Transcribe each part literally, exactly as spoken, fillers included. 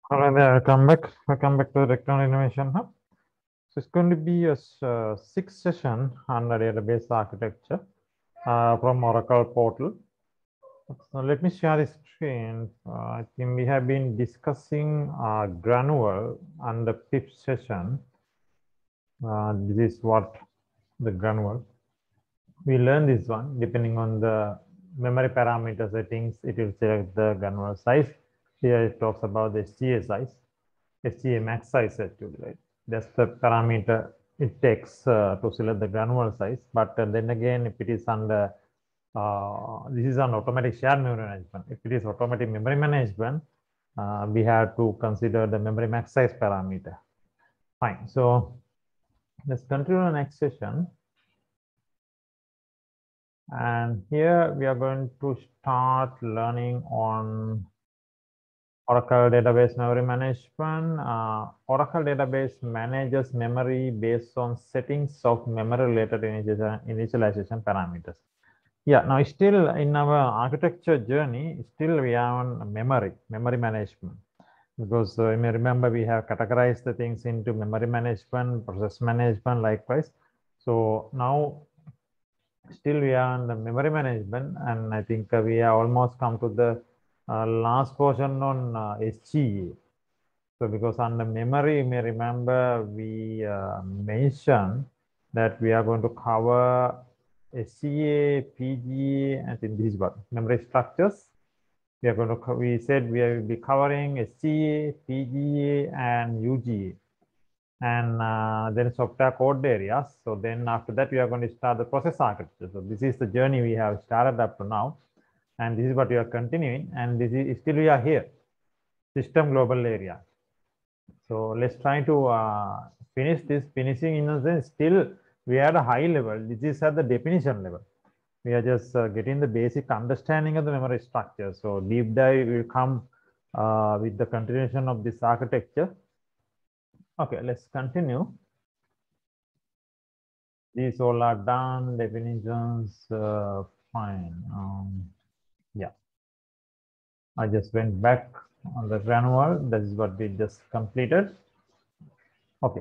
Hello there, welcome back. Welcome back to the Rectangle Innovation Hub. So it's going to be a uh, sixth session on the database architecture uh, from Oracle portal. So let me share the screen. Uh, I think we have been discussing uh, Granular on the fifth session. Uh, this is what the Granular. We learn this one depending on the memory parameter settings. It will select the Granular size. Here it talks about the S G A size. S G A max size actually, right? That's the parameter it takes uh, to select the granular size. But uh, then again, if it is under, uh, this is on automatic shared memory management. If it is automatic memory management, uh, we have to consider the memory max size parameter. Fine. So let's continue the next session. And here we are going to start learning on Oracle Database Memory Management. Uh, Oracle Database manages memory based on settings of memory-related initialization parameters. Yeah, now still in our architecture journey, still we are on memory, memory management. Because uh, you may remember we have categorized the things into memory management, process management, likewise. So now still we are on the memory management, and I think uh, we have almost come to the uh, last portion on uh, S G A. So because on the memory, you may remember we uh, mentioned that we are going to cover S G A, P G A, and in this what memory structures. We are going to we said we will be covering S G A, P G A, and U G A, and uh, then software code areas. So then after that, we are going to start the process architecture. So this is the journey we have started up to now, and this is what we are continuing. And this is still we are here, system global area. So let's try to uh, finish this. Finishing in a sense, still we are at a high level. This is at the definition level. We are just uh, getting the basic understanding of the memory structure. So deep dive will come uh, with the continuation of this architecture. Okay, let's continue. These all are done. Definitions, uh, fine. Um, yeah, I just went back on the granular. That is what we just completed. Okay.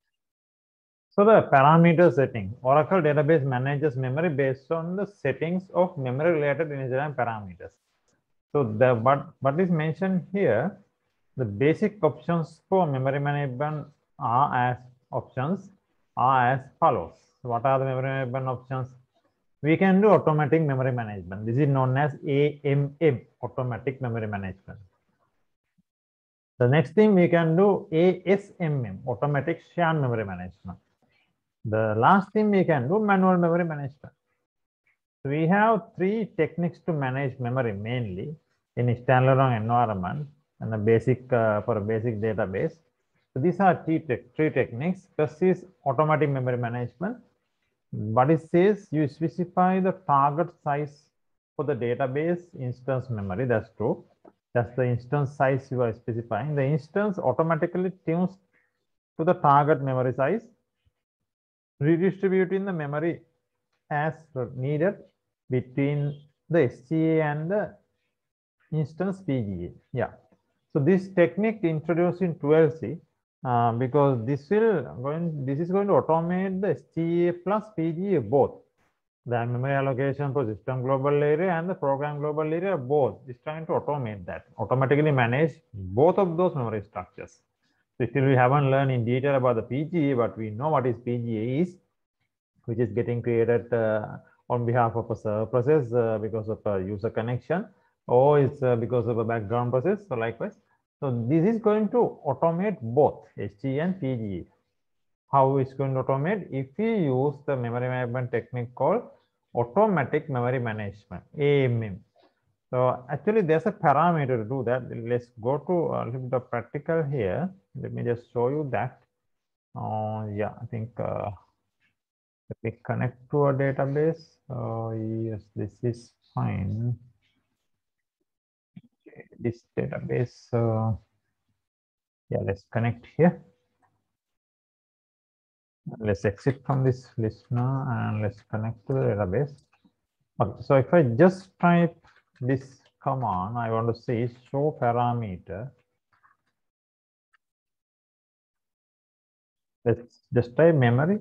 So the parameter setting, Oracle database manages memory based on the settings of memory related initial parameters. So the what, what is mentioned here, the basic options for memory management are as options are as follows. So what are the memory management options? We can do automatic memory management. This is known as A M M, automatic memory management. The next thing we can do A S M M, automatic shared memory management. The last thing we can do manual memory management. So we have three techniques to manage memory mainly in a standalone environment and a basic uh, for a basic database. So these are three, te three techniques. First is automatic memory management. What it says, you specify the target size for the database instance memory. That's true. That's the instance size you are specifying. The instance automatically tunes to the target memory size, redistributing the memory as needed between the S G A and the instance P G A. Yeah. So this technique introduced in twelve C uh, because this will going this is going to automate the S G A plus P G A both. The memory allocation for system global area and the program global area both is trying to automate that, automatically manage both of those memory structures. So still we haven't learned in detail about the P G A, but we know what is P G A is, which is getting created uh, on behalf of a server process uh, because of a user connection, or it's uh, because of a background process. So likewise, so this is going to automate both S G A and P G A. How it's going to automate? If we use the memory management technique called automatic memory management, A M M. So actually there's a parameter to do that. Let's go to a little bit of practical here. Let me just show you that. Uh, yeah, I think uh, let me connect to a database. Uh, yes, this is fine. Okay, this database. Uh, yeah, let's connect here. Let's exit from this listener and let's connect to the database. Okay, so if I just type this command, I want to say show parameter. Let's just type memory.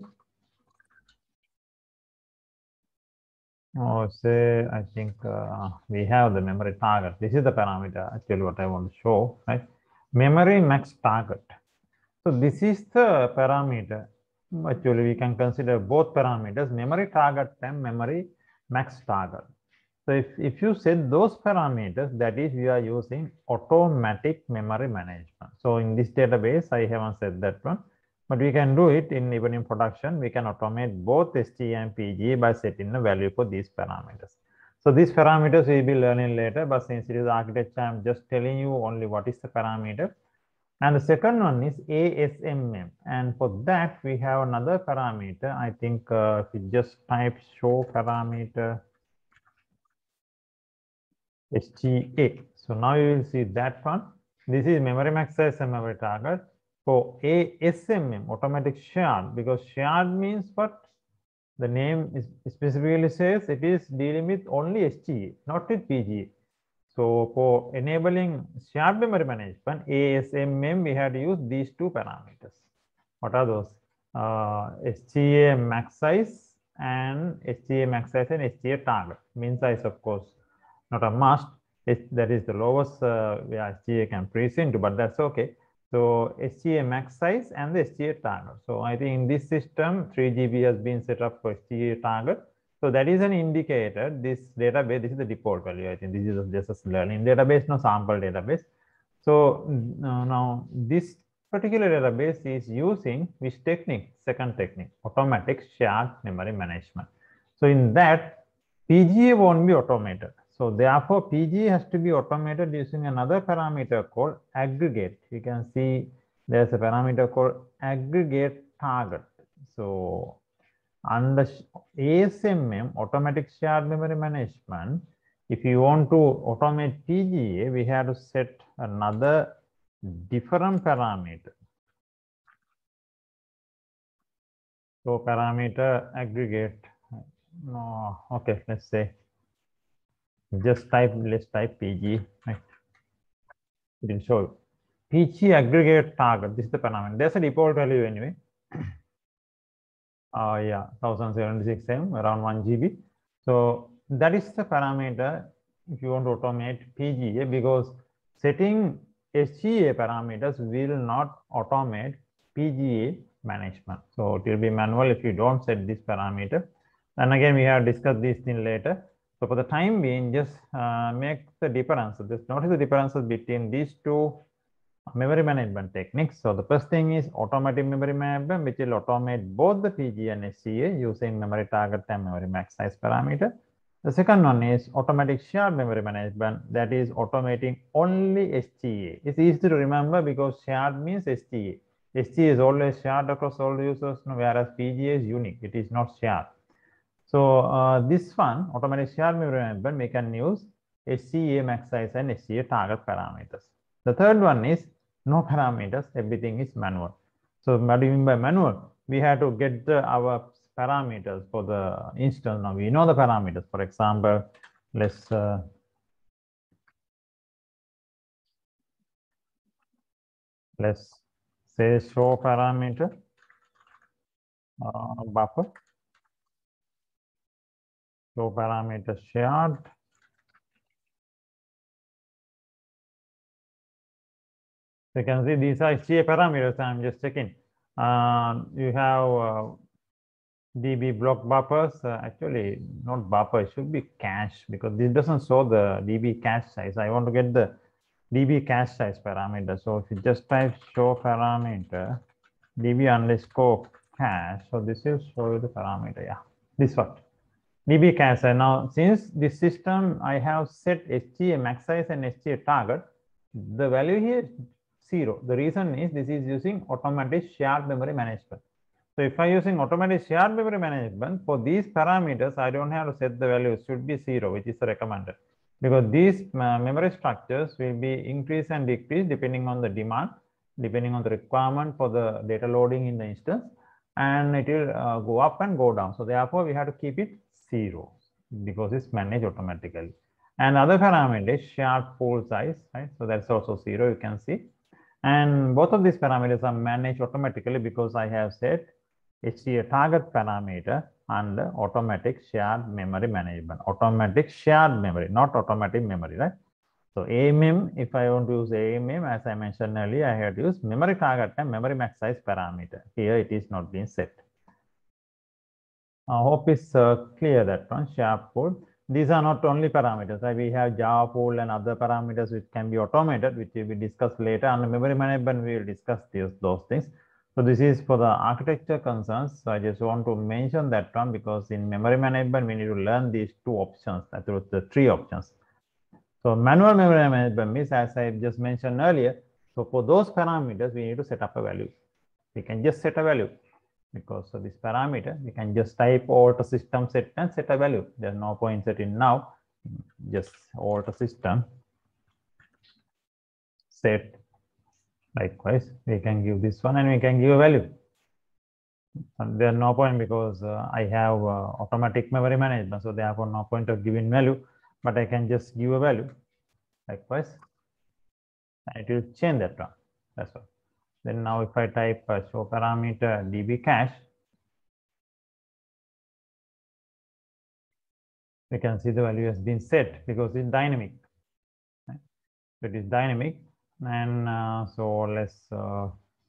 Oh, say, I think uh, we have the memory target. This is the parameter, actually what I want to show, right? Memory max target. So this is the parameter. Actually, we can consider both parameters, memory target and memory max target. So if, if you set those parameters, that is, we are using automatic memory management. So in this database, I haven't set that one, but we can do it in even in production. We can automate both S T A and P G A by setting the value for these parameters. So these parameters we will be learning later, but since it is architecture, I'm just telling you only what is the parameter. And the second one is A S M M. And for that, we have another parameter. I think uh, if you just type show parameter S T A. So now you will see that one. This is memory max size and memory target. For A S M M, automatic shared, because shared means what? The name is specifically says it is dealing with only S T A, not with P G A. So for enabling shared memory management, A S M M, we had to use these two parameters. What are those? Uh, S T A max size and S T A max size and S T A target. Mean size, of course, not a must. It, that is the lowest uh, yeah, S T A can present to, but that's okay. So S T A max size and the S T A target. So I think in this system, three G B has been set up for S T A target. So that is an indicator. This database, this is the default value. I think this is just a learning database, no sample database. So uh, now this particular database is using which technique? Second technique, automatic shared memory management. So in that, P G A won't be automated. So therefore, P G A has to be automated using another parameter called aggregate. You can see there's a parameter called aggregate target. So under A S M M, automatic shared memory management, if you want to automate P G A, we have to set another different parameter. So parameter aggregate. No, okay, let's say just type, let's type P G A. Right? It will show you. P G A aggregate target. This is the parameter. There's a default value anyway. Uh, yeah, one thousand seventy-six M, around one G B. So that is the parameter if you want to automate P G A, because setting S G A parameters will not automate P G A management. So it will be manual if you don't set this parameter. And again, we have discussed this thing later. So for the time being, just uh, make the difference. Just notice the differences between these two memory management techniques. So the first thing is automatic memory management, which will automate both the P G A and S T A using memory target and memory max size parameter. The second one is automatic shared memory management, that is automating only S T A. It's easy to remember because shared means S T A. S T A is always shared across all users, whereas P G A is unique. It is not shared. So uh, this one, automatic shared memory management, we can use S T A max size and S T A target parameters. The third one is no parameters, everything is manual. So what do you mean by manual? We have to get the, our parameters for the instance. Now we know the parameters. For example, let's uh, let's say show parameter uh, buffer. Show parameter shared. You can see these are S T A parameters. I'm just checking. Uh, you have uh, D B block buffers. Uh, actually, not buffer, it should be cache, because this doesn't show the D B cache size. I want to get the D B cache size parameter. So if you just type show parameter, D B underscore cache, so this will show you the parameter. Yeah, this one. D B cache. Now, since this system, I have set S T A max size and S T A target, the value here is zero. The reason is this is using automatic shared memory management. So if I'm using automatic shared memory management, for these parameters, I don't have to set the value, it should be zero, which is recommended. Because these uh, memory structures will be increase and decrease depending on the demand, depending on the requirement for the data loading in the instance, and it will uh, go up and go down. So therefore, we have to keep it zero because it's managed automatically. And other parameter is shared pool size, right? So that's also zero, you can see. And both of these parameters are managed automatically because I have set H T A target parameter and automatic shared memory management. Automatic shared memory, not automatic memory, right? So A M M, if I want to use A M M, as I mentioned earlier, I have to use memory target and memory max size parameter. Here it is not being set. I hope it's uh, clear that one, sharp pool. These are not only parameters, right? We have Java pool and other parameters which can be automated, which will be discussed later. And memory management, we will discuss these, those things. So this is for the architecture concerns. So I just want to mention that one because in memory management, we need to learn these two options, that is the three options. So manual memory management means, as I just mentioned earlier, so for those parameters, we need to set up a value. We can just set a value. Because of this parameter, we can just type alter system set and set a value. There's no point setting now. Just alter system set. Likewise, we can give this one and we can give a value. And there's no point because uh, I have uh, automatic memory management, so therefore no point of giving value. But I can just give a value. Likewise, and it will change that one. That's all. Then now if I type uh, show parameter db cache, we can see the value has been set because it's dynamic. Right? It is dynamic, and uh, so let's uh,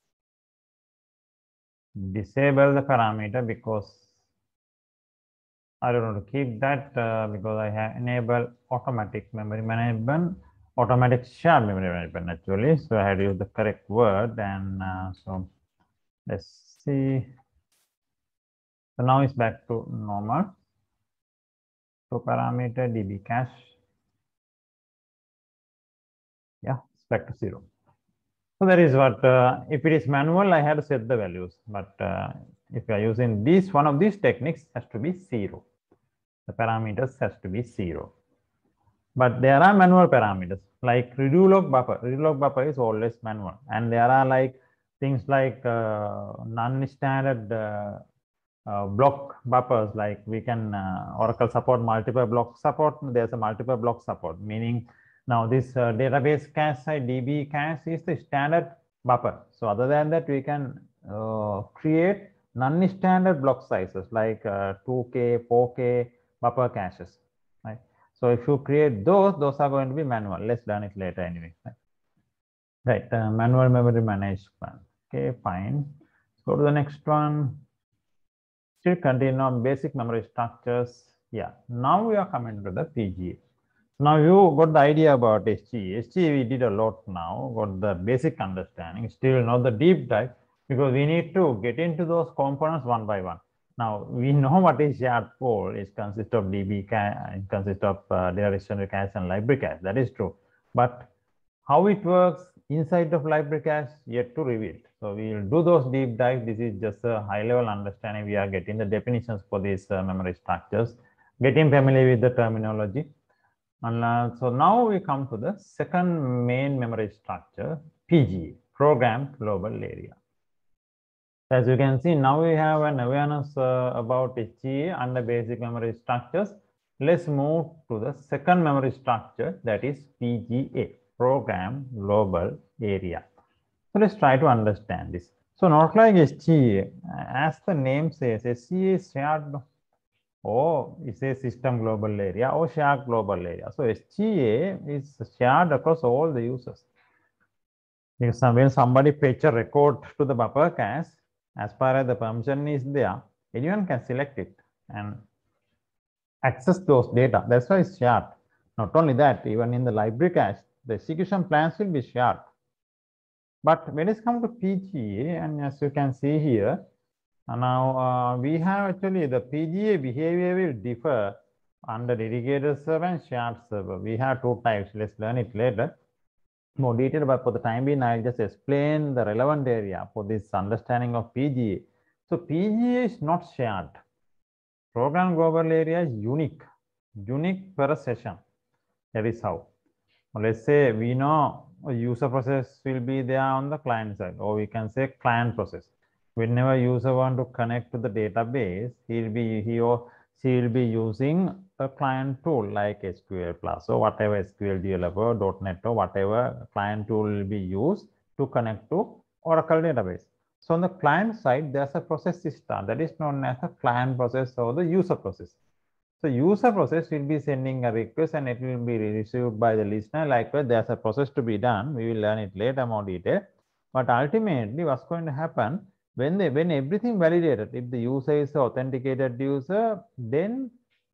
disable the parameter because I don't want to keep that uh, because I have enabled automatic memory management, automatic shared memory management actually. So I had to use the correct word, and uh, so let's see. So now it's back to normal. So parameter db cache, yeah, it's back to zero. So that is what, uh, if it is manual, I have to set the values. But uh, if you are using this, one of these techniques has to be zero. The parameters has to be zero. But there are manual parameters like redo-log buffer. Redo-log buffer is always manual. And there are like things like uh, non-standard uh, uh, block buffers, like we can, uh, Oracle support multiple block support. There's a multiple block support, meaning now this uh, database cache side db cache is the standard buffer. So other than that, we can uh, create non-standard block sizes like uh, two K, four K buffer caches, right? So if you create those, those are going to be manual. Let's learn it later anyway. Right, right uh, manual memory management. Okay, fine. Let's go to the next one. Still continue on basic memory structures. Yeah, now we are coming to the P G A. Now you got the idea about H G A. H G A we did a lot now, got the basic understanding, still not the deep dive because we need to get into those components one by one. Now we know what is shared pool. It consists of D B cache, it consists of uh, data dictionary cache and library cache. That is true. But how it works inside of library cache yet to reveal. So we will do those deep dives. This is just a high level understanding. We are getting the definitions for these uh, memory structures, getting familiar with the terminology. And uh, so now we come to the second main memory structure, P G A, Program Global Area. As you can see, now we have an awareness uh, about H G A and the basic memory structures. Let's move to the second memory structure, that is P G A, Program Global Area. So let's try to understand this. So not like H G A, as the name says, H G A is shared, or it's a system global area or shared global area. So H G A is shared across all the users. Because when somebody fetch a record to the buffer cache, as far as the permission is there, anyone can select it and access those data. That's why it's shared. Not only that, even in the library cache, the execution plans will be shared. But when it comes to P G A, and as you can see here, now uh, we have actually the P G A behavior will differ under dedicated server and shared server. We have two types. Let's learn it later more detail, but for the time being, I'll just explain the relevant area for this understanding of P G A. So P G A is not shared. Program global area is unique, unique per session. That is how. Let's say we know a user process will be there on the client side, or we can say client process. Whenever user want to connect to the database, he'll be he or she will be using a client tool like S Q L Plus or whatever S Q L developer, dot net or whatever client tool will be used. to connect to Oracle database. So on the client side, there's a process start that is known as a client process or the user process. So user process will be sending a request and it will be received by the listener. Likewise, there's a process to be done. We will learn it later more detail. But ultimately, what's going to happen when they when everything validated, if the user is an authenticated user, then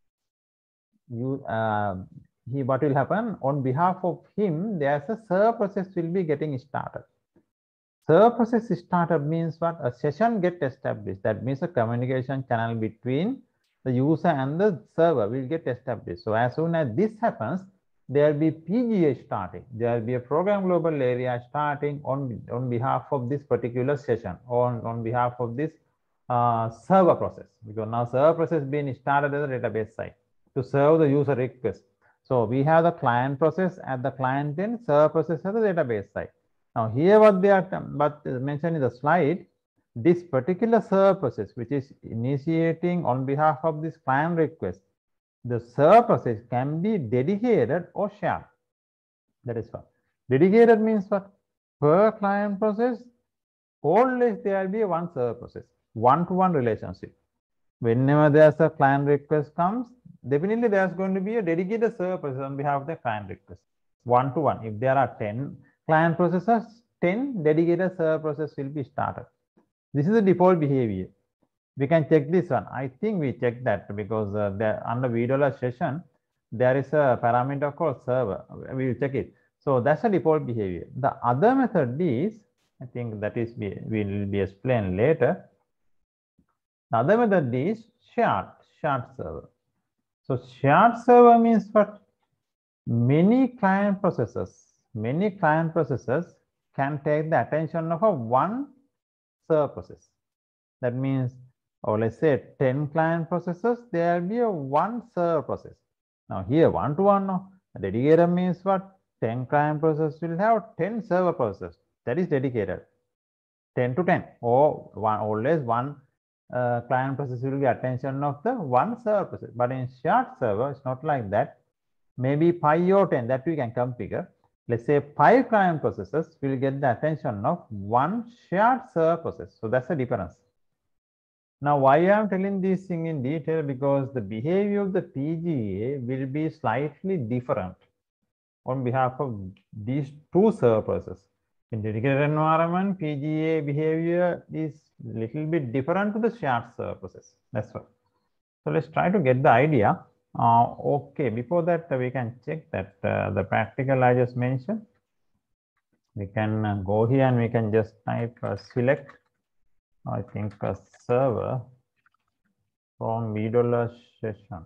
you uh, he what will happen on behalf of him, there's a server process will be getting started. Server process started means what? A session get established. That means a communication channel between the user and the server will get established. So as soon as this happens, there will be P G A starting. There will be a program global area starting on, on behalf of this particular session, on, on behalf of this uh, server process. Because now server process being started at the database side to serve the user request. So we have the client process at the client end, server process at the database side. Now here what they are but mentioned in the slide, this particular server process which is initiating on behalf of this client request, the server process can be dedicated or shared. That is what. Dedicated means what? Per client process, always there will be one server process, one-to-one relationship. Whenever there's a client request comes, definitely there's going to be a dedicated server process on behalf of the client request, one-to-one. If there are ten client processors, ten dedicated server process will be started. This is the default behavior. We can check this one. I think we checked that because uh, there, under video session, there is a parameter called server. We will check it. So that's a default behavior. The other method is, I think that is be, will be explained later. The other method is shared, shared server. So shared server means what? Many client processes, many client processes can take the attention of a one server process. That means, or let's say ten client processes, there will be a one server process. Now here one to one, no. Dedicated means what? ten client processes will have ten server processes. That is dedicated. ten to ten, or one, always one uh, client process will get attention of the one server process. But in shared server, it's not like that. Maybe five or ten, that we can configure. Let's say five client processes will get the attention of one shared server process. So that's the difference. Now, why I am telling this thing in detail? Because the behavior of the P G A will be slightly different on behalf of these two server processes. In dedicated environment, P G A behavior is little bit different to the shared server process. That's right. So let's try to get the idea. Uh, okay, before that, uh, we can check that uh, the practical I just mentioned. We can uh, go here and we can just type uh, select, I think, a server from video session.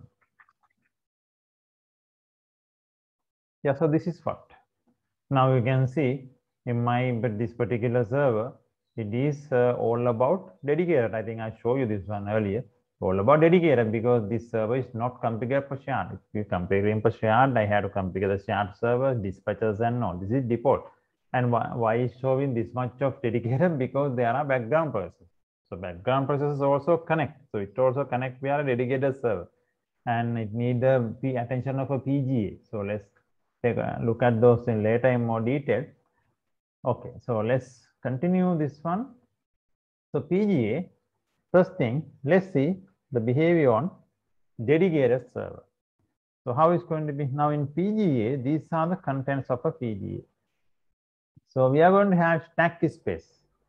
Yeah, so this is what. Now you can see in my but this particular server, it is uh, all about dedicated. I think I showed you this one earlier. All about dedicated because this server is not configured for shared. If you configure for shared, I had to configure the shared server, dispatchers and all. This is default. And why, why is showing this much of dedicated? Because there are background processes. So background processes also connect. So it also connect via a dedicated server. And it need the attention of a P G A. So let's take a look at those in later in more detail. Okay, so let's continue this one. So P G A, first thing, let's see the behavior on dedicated server. So how it's going to be now in P G A, these are the contents of a P G A. So we are going to have stack space.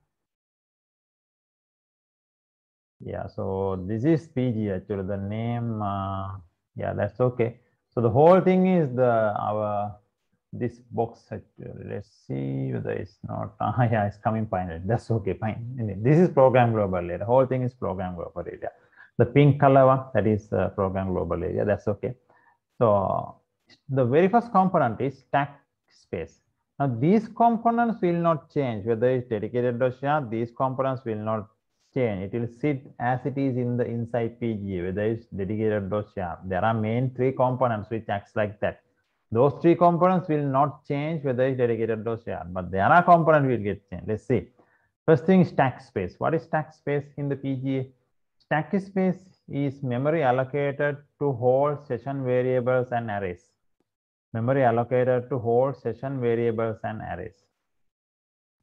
Yeah, so this is P G A actually, the name, uh, yeah, that's okay. So the whole thing is the our this box actually. Let's see whether it's not, uh, yeah, it's coming finally. That's okay, fine. This is program global area. The whole thing is program global area. The pink color one, that is uh, program global area. That's okay. So the very first component is stack space. Now these components will not change whether it's dedicated or shared. These components will not change. It will sit as it is in the inside P G A, whether it's dedicated or shared. There are main three components which acts like that. Those three components will not change whether it's dedicated or shared, but there are components will get changed. Let's see. First thing is stack space. What is stack space in the P G A? Stack space is memory allocated to hold session variables and arrays. Memory allocated to hold session variables and arrays.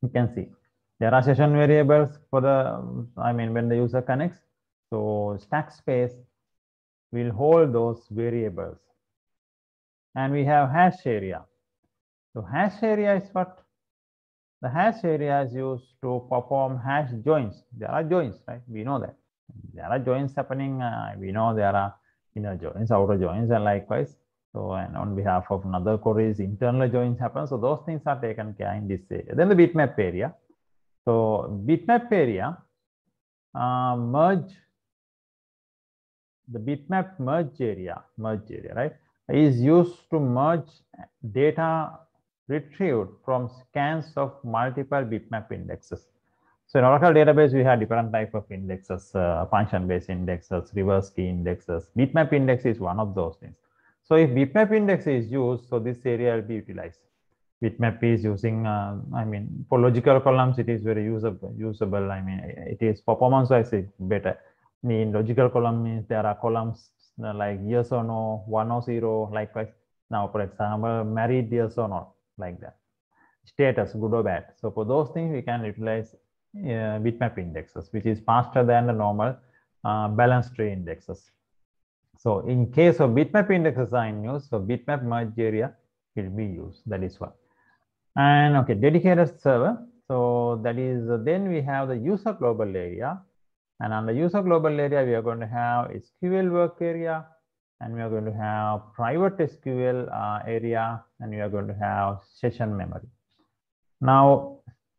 you can see there are session variables for the, I mean, when the user connects. So stack space will hold those variables. And we have hash area. So hash area is what? The hash area is used to perform hash joins. There are joins, right? We know that. There are joins happening. Uh, we know there are inner joins, outer joins, and likewise. So, and on behalf of another queries, internal joins happen. So those things are taken care in this area. Then the bitmap area. So bitmap area uh, merge, the bitmap merge area, merge area, right, is used to merge data retrieved from scans of multiple bitmap indexes. So in Oracle database, we have different type of indexes, uh, function-based indexes, reverse key indexes. Bitmap index is one of those things. So if bitmap index is used, so this area will be utilized. Bitmap is using, uh, I mean, for logical columns, it is very usable. Usable. I mean, it is performance-wise better. In logical column means there are columns uh, like yes or no, one or zero, likewise. Now, for example, married yes or not, like that. Status, good or bad. So for those things, we can utilize uh, bitmap indexes, which is faster than the normal uh, balance tree indexes. So in case of bitmap indexes are in use, so bitmap merge area will be used. That is one. And okay, dedicated server. So that is, uh, then we have the user global area. And on the user global area, we are going to have S Q L work area, and we are going to have private S Q L uh, area, and we are going to have session memory. Now,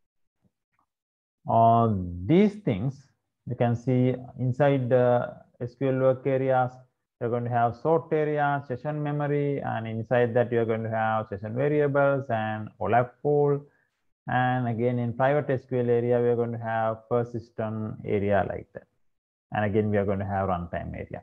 uh, these things you can see inside the S Q L work areas. You're going to have sort area, session memory, and inside that you're going to have session variables and OLAP pool. And again, in private S Q L area, we're going to have persistent area like that. And again, we are going to have runtime area.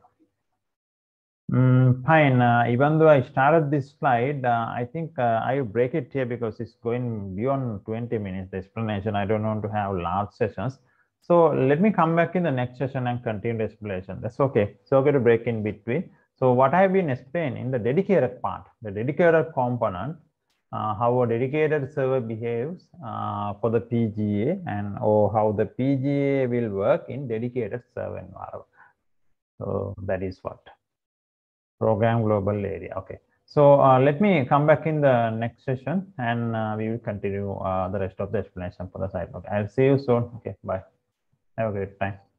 Mm, fine. Uh, even though I started this slide, uh, I think uh, I will break it here because it's going beyond twenty minutes, the explanation. I don't want to have large sessions. So let me come back in the next session and continue the explanation. That's okay. It's okay to break in between. So what I have been explaining in the dedicated part, the dedicated component, uh, how a dedicated server behaves uh, for the P G A, and or how the P G A will work in dedicated server environment. So that is what. Program global area. Okay. So uh, let me come back in the next session, and uh, we will continue uh, the rest of the explanation for the site. Okay. I'll see you soon. Okay. Bye. Have a great time.